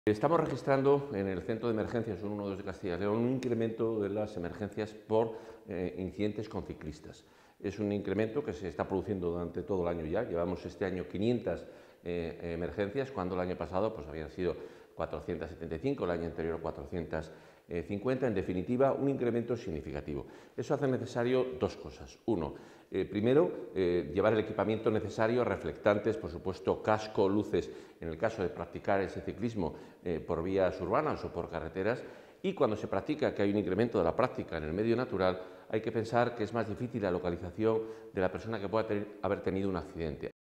Estamos registrando en el Centro de Emergencias 112 de Castilla y León un incremento de las emergencias por incidentes con ciclistas. Es un incremento que se está produciendo durante todo el año ya. Llevamos este año 500 emergencias, cuando el año pasado habían sido 475, el año anterior 450. En definitiva, un incremento significativo. Eso hace necesario dos cosas. Uno, primero, llevar el equipamiento necesario, reflectantes, por supuesto, casco, luces, en el caso de practicar ese ciclismo por vías urbanas o por carreteras. Y cuando se practica, que hay un incremento de la práctica en el medio natural, hay que pensar que es más difícil la localización de la persona que pueda haber tenido un accidente.